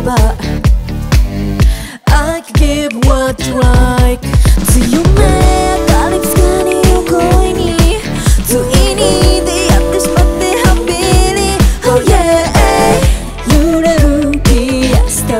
ば I can give what you like 強めかりつかに横についに出会ってしまってハッピーに Oh yeah 揺れるピアスと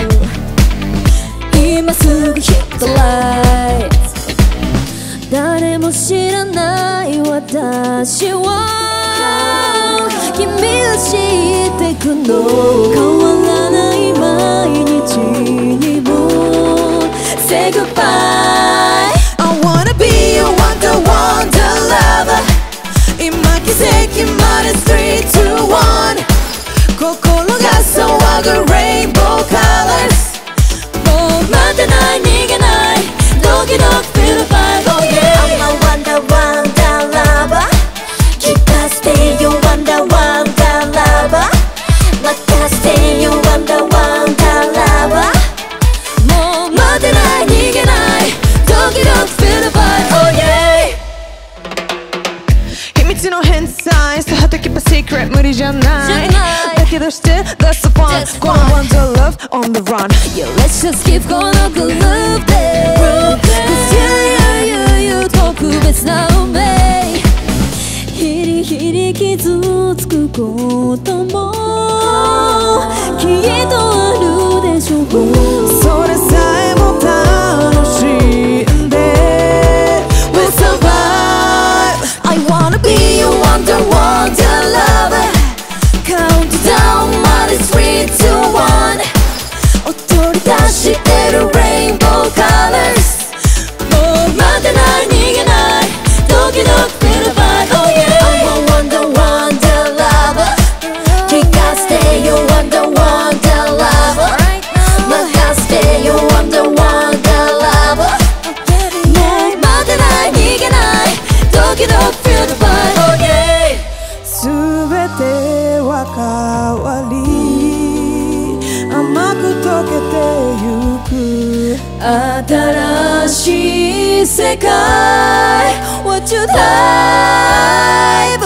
今すぐヒットライト誰も知らない私を君が知ってくの変わらない毎日にも Say goodbye I wanna be your wonder wonder lover 今奇跡まで3, 2, 1心が騒ぐ Rainbow colors もう待てない逃げないドキドキ feel the vibe Oh yeah I'm a wonder wonder lover Keep us stay your wonder wonder lover また stay your wonder wonder lover もう待てない逃げないドキドキ feel the vibe Oh yeah 秘密の変態さはと keep a secret 無理じゃないだけどして that's the fun この wonder love on the run Yeah let's just keep going on the loop there Cause you 特別な運命ヒリヒリ傷つくこともきっとあるでしょうそれさえも楽しんで We'll survive I wanna be your wonder wonder lover Countdown まで3, 2, 1踊り出してる Rainbow colors もう待てない逃げないドキドキ feel the vibe Oh yeah I'm a wonder wonder lover Keep us stay your wonder wonder lover また stay your wonder wonder lover もう待てない逃げないドキドキ feel the vibe Oh yeah すべては変わり甘く溶けてゆく新しい世界 What you type